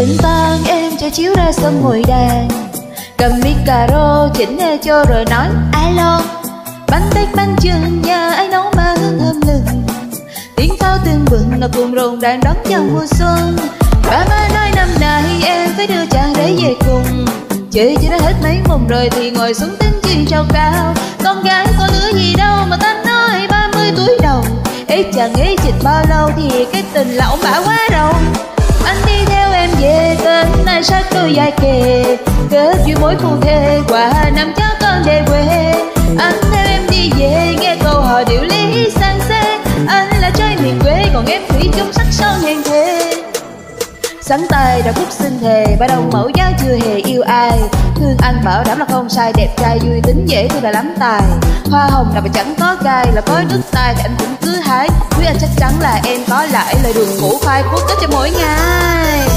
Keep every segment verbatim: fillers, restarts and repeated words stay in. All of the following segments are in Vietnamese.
Tình tan em cho chiếu ra sân ngồi đàn, cầm mic cà rô chỉnh nghe cho rồi nói alo. Bánh tét bánh chưng nhà ai nấu mà hương thơm lừng, tiếng pháo tương bừng là cuồng rộn ràng đón chào mùa xuân. Ba má nói năm nay em phải đưa chàng rể về cùng, chơi cho đã hết mấy mùng rồi thì ngồi xuống tính chuyện trao cao. Con gái có lứa gì đâu mà ta nói ba mươi tuổi đầu, ê chàng ấy chịch bao lâu thì cái tình là ông bả quá rồi. Anh đi theo em về tên này sát đôi dài kề, kết duyên mối phu thê qua năm cháu con về quê. Anh theo em đi về nghe câu hò điệu lý sang xe, anh là trai miền quê còn em thủy chung sắc son hèn thề. Sắn tay đã phúc sinh thề, ba đồng mẫu giáo chưa hề yêu ai, thương anh bảo đảm là không sai, đẹp trai vui tính dễ thương là lắm tài. Hoa hồng nào mà chẳng có gai, là có nước tai thì anh cũng cứ hái, quý anh chắc chắn là em có lại lời đường cũ khoai phút có cho mỗi ngày.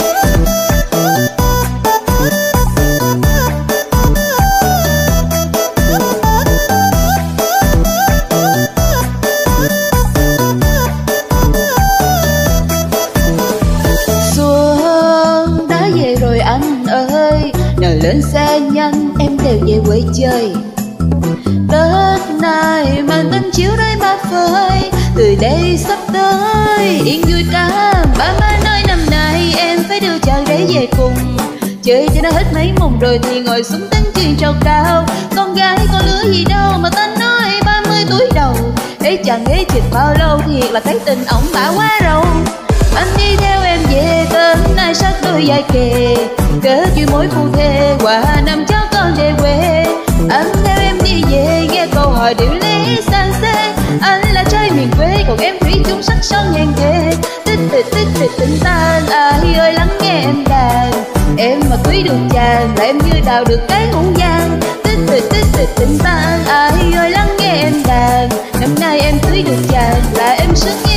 Nào lên xe nhanh em đều về quê chơi, Tết này màn tinh chiếu đây mà phơi, từ đây sắp tới yên vui cả. Ba má nói năm nay em phải đưa chàng rể về cùng, chơi cho nó hết mấy mùng rồi thì ngồi xuống tính chuyện trao cao. Con gái có lứa gì đâu mà ta nói ba mươi tuổi đầu, ê chàng ấy chịch bao lâu thiệt là cái tình ổng bả quá rồi. Anh đi theo em về tên này sát đôi dài kề, kết duyên mối phu thê qua năm cháu con về quê. Anh theo em đi về nghe câu hỏi điệu lý sang xe, anh là trai miền quê còn em thủy chung sắc son hèn thề. Tích tịch tích tịch tình tan ai ơi lắng nghe em đàn, em mà cưới được chàng là em như đào được cái hũ giang. Tích tịch tích tịch tình tan ai ơi lắng nghe em đàn, năm nay em cưới được chàng là em xứng